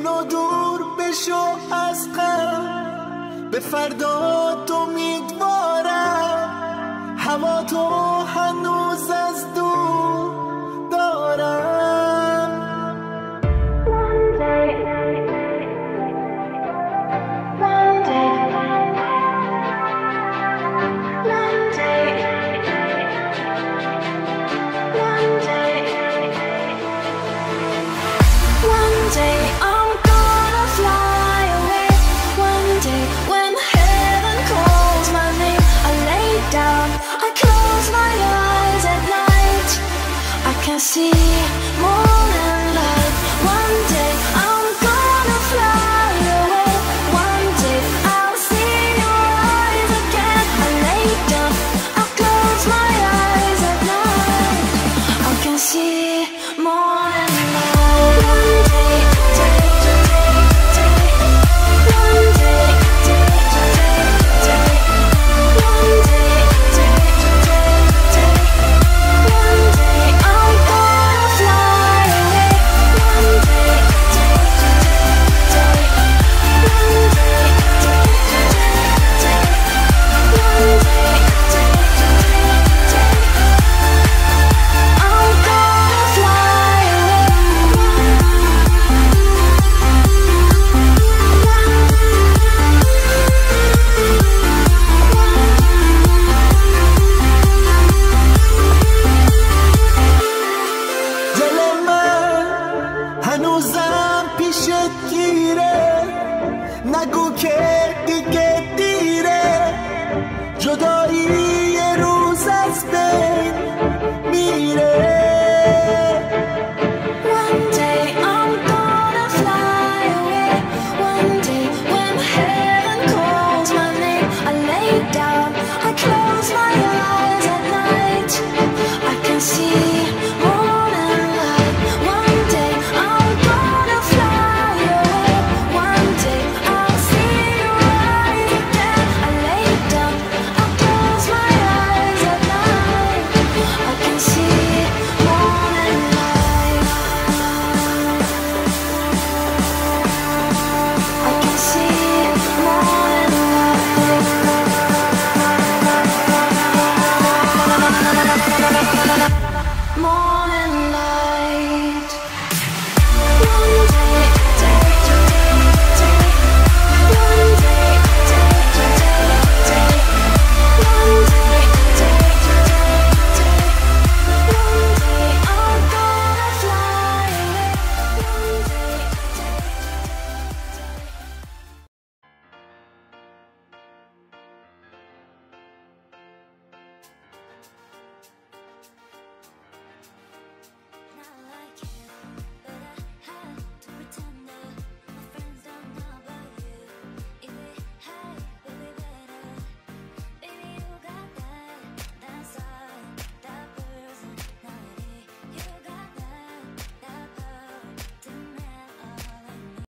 جون و دور بشو از غم، به فردا تو امیدوارم، هوا تو هنوز از دور دارم. See more than light. One day I'm gonna fly away. One day I'll see your eyes again. I lay down, I close my eyes at night. I can see more than light. One day, one day, one day. هنوزم پیشت گیره، نگو که